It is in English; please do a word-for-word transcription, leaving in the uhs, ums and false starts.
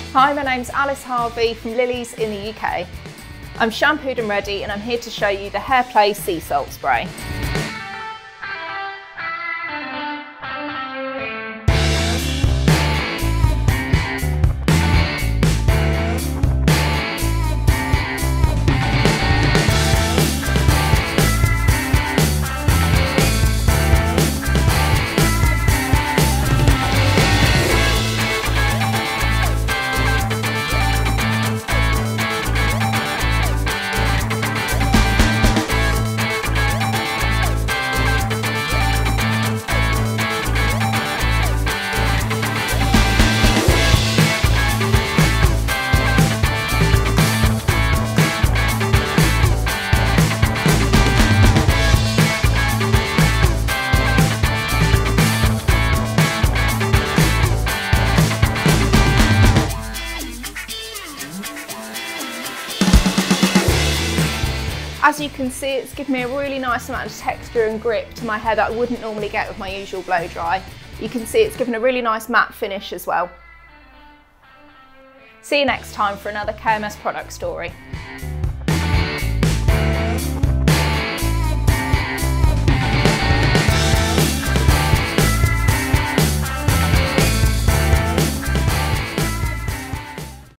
Hi, my name's Alice Harvey from Lily's in the U K. I'm shampooed and ready and I'm here to show you the HAIRPLAY Sea Salt Spray. As you can see, it's given me a really nice amount of texture and grip to my hair that I wouldn't normally get with my usual blow dry. You can see it's given a really nice matte finish as well. See you next time for another K M S product story.